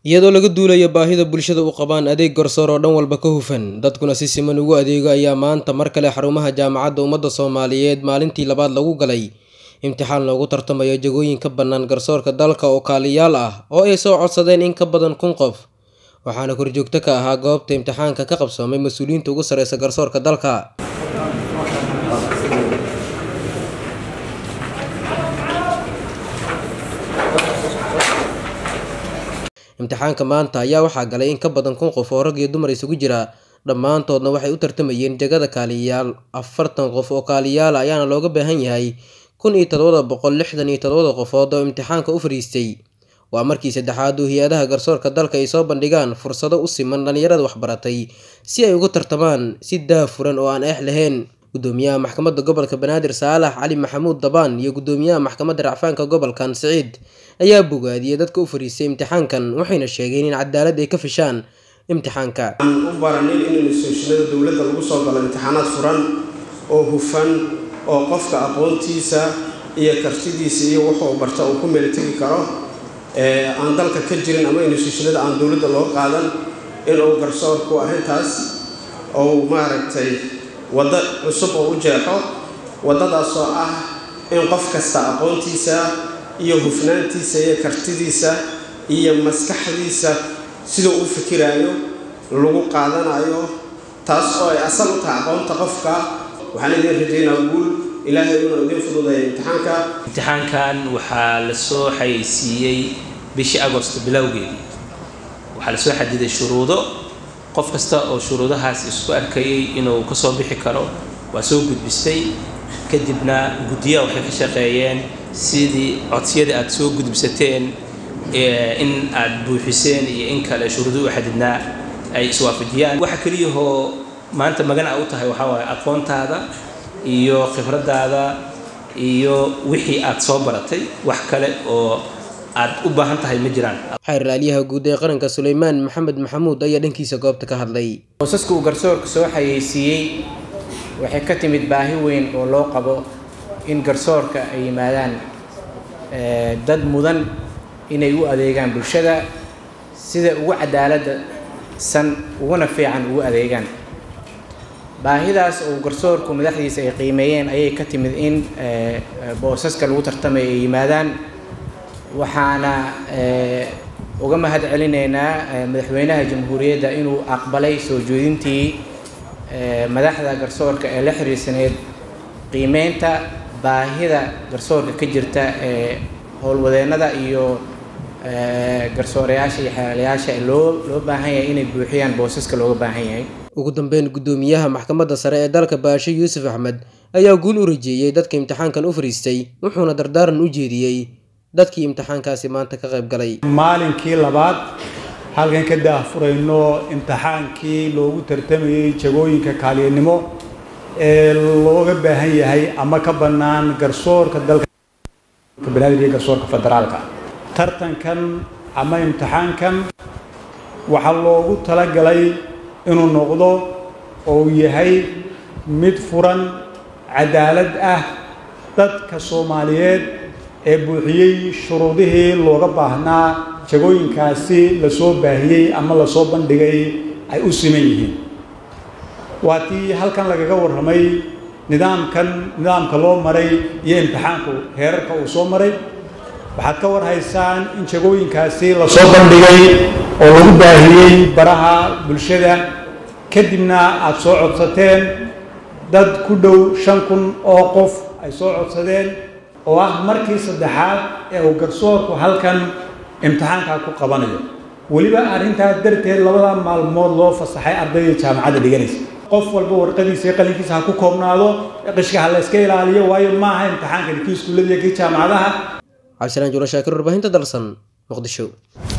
iyadoo laga duulayo baahida bulshada u qabaan adeeg garsoor oo dhan walba ka hufan dadkuna si siman ugu adeego ayaa maanta mar kale xarumaha jaamacadda ummadda Soomaaliyeed maalintii labaad lagu galay imtixaan loogu tartamayo jagooyin ka bannaan garsoorka dalka oo kaaliyaal ah oo ay soo codsadeen in ka badan 1,000 qof waxaana korjoogto ka ahaa goobta imtixaanka ka qabsoomay mas'uuliyiinta ugu sareysa garsoorka dalka. imtixaanka maanta ayaa waxaa galay in ka badan 1,000 qof oo rag iyo dumar isugu jira dhammaantoodna waxay u tartamayeen jagada kaaliyaal 40 qof oo kaaliyaal ayaana looga baahan yahay 1767 qofood oo imtixaanka u fariistay waa markii saddexaad oo hay'adaha garsoorka dalka ay soo bandhigaan fursado u siman dhalinyarada waxbaratay si ay ugu tartamaan si daahfuran oo aan eex lahayn. gudoomiyaha maxkamadda gobolka Banaadir Saalax Cali Maxamuud Dabaan iyo gudoomiyaha maxkamadda racfaanka gobolkan Saciid ayaa bogaadiyay dadka u fariistay imtixaankan waxayna sheegeen in cadaalad ay ka fishaan imtixaanka. u baranay in institutionada dawladda lagu soo galo imtixaanaad furan oo hufan oo qofka aqoontiisa iyo kartidiisa iyo wuxuu barta uu ku meel tagi karo aan dalka ka jirin ama institutionada aan dawladda loo qaadan in uu garsoorku arrintaas oo maaragtay wada cusub oo u jeexo wadadaas oo ah in qof kasta aqoontiisa iyo hufnaantiisa iyo kartidiisa iyo maskaxdiisa sidoo uu fikirayo lagu qaadanayo taas oo ay asal u tahay aqoonta qofka waxaan idin rajaynayaa guul ilaahay inuu idin fududeeyo imtixaankan waxaa la soo xayeysiiyay bishii Agoosto bilowgeedii waxaa la soo xadiday shuruudo qof kasta oo shuruudahaas isku arkayay inuu ka soo bixi karo waa soo gudbistay kadibna guddiyaha waxay ka shaqeeyeen sidii codsiyada aad soo gudbisateen in aad buuxiseen iyo in kale shuruudo xadidnaa ay iswaafajiyaan waxa kaliya oo maanta magana u tahay waxa waaye aqoontaada iyo khibradaada iyo wixii aad soo baratay wax kale oo aad u baahan tahay ma jiraan. xeer raaliyaha guud ee qaranka Suleymaan Maxamed Maxamuud ayaa dhankiisa goobta ka hadlay. qoysaska uu garsoorka soo xayeysiiyay waxay ka timid baahi weyn oo loo qabo in garsoorka ay yimaadaan dad mudan inay u adeegaan bulshada sida ugu cadaaladda san uguna fiican ugu adeegaan. baahidaas oo garsoorku madaxdiisa ay qiimeeyeen ayay ka timid in boosaska lagu tartamay ay yimaadaan waxaana uga mahad celinaynaa madaxweynaha jamhuuriyadda inuu aqbalay soo jeedintii madaxda garsoorka ee la xiriirsaneed qiimeynta baahida garsoorka ka jirta ee howlwadeennada iyo garsoorayaasha iyo xeelayaasha loo baahan yahay inay buuxiyaan boosaska looga baahan yahay. ugu dambeyn gudoomiyaha maxkamadda sare ee dalka Baashe Yuusuf Axmed ayaa guul u rajeeyay dadka imtixaankan u fariistay wuxuuna dardaaran u jeediyay dadkii imtixaankaasi maanta ka qayb galay. maalinkii labaad halkan ka daahfurayno imtixaankii loogu tartamayay jagooyinka kaaliyanimo ee looga baahan yahay ama ka bannaan garsoorka dalka Banaadir iyo garsoorka federaalka. tartankan ama imtixaankan waxa loogu talagalay inuu noqdo oo yahay mid furan cadaalad ah dadka Soomaaliyeed ee buuxiyay shuruudihii looga baahnaa jagooyinkaasi la soo baahiyay ama la soo bandhigay ay u siman yihiin. waatii halkan lagaga warramay nidaamka loo maray iyo imtixaanku heerarka uu soo maray waxaad ka warhaysaan in jagooyinkaasi la soo bandhigay oo lagu baahiyay baraha bulshada kadibna aad soo codsateen dad ku dhow 5,000 oo qof ay soo codsadeen oo ah markii saddexaad ee uu garsoorku halkan imtixaanka ku qabanayo waliba arrinta darteed labada maalmood loo fasaxay ardayda jaamacadda dhiganaysa qof walba warqadiisa iyo qalinkiisa ha ku koobnaado qishka la iska ilaaliyo waayo ma aha imtixaanka iskuulada iyo jaamacadaha. Cabdisalaan Juro Shaakir warbaahinta dalsan Muqdisho.